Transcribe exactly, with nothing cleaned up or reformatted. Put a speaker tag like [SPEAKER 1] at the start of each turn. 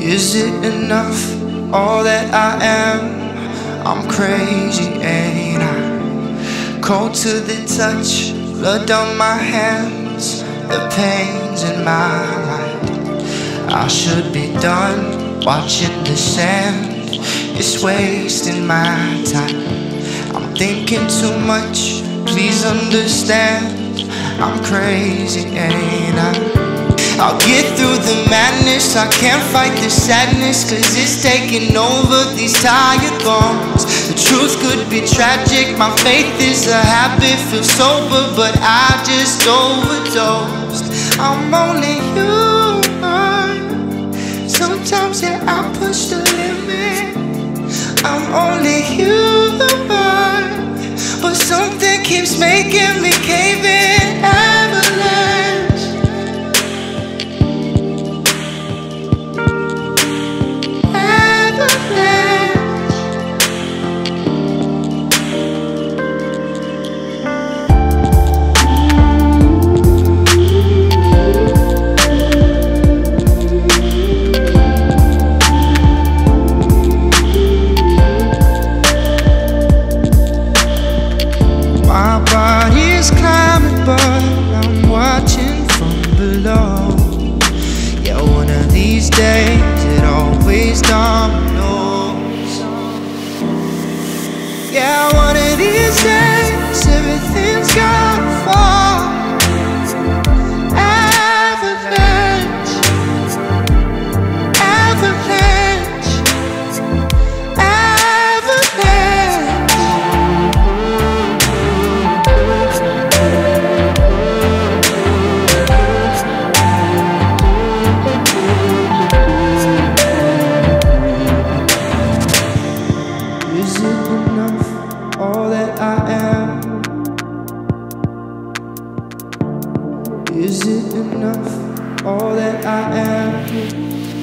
[SPEAKER 1] Is it enough, all that I am? I'm crazy, ain't I? Cold to the touch, blood on my hands, the pain's in my mind. I should be done watching the sand, it's wasting my time. I'm thinking too much, please understand. I'm crazy, ain't I? I'll get through the madness, I can't fight the sadness, cause it's taking over these tired lungs. The truth could be tragic, my faith is a habit, feel sober but I just overdosed. I'm only human, sometimes yeah I push the limit. I'm only human, but something keeps making me cave in. Avalanche. My body is climbing, but I'm watching from below. Yeah, one of these days it always dominoes. Yeah, one of these days everything's gonna fall. Avalanche, avalanche, avalanche. Is it enough, all that I am? Is it enough, all that I am?